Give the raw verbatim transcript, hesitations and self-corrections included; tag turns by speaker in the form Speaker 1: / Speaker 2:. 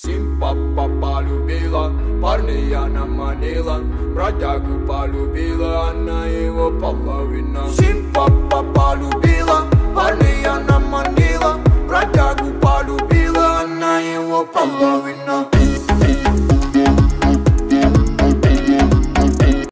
Speaker 1: Симпапа полюбила, парня она манила, бродягу полюбила, она его половина. Симпапа полюбила, парня она манила, бродягу полюбила, она его половина.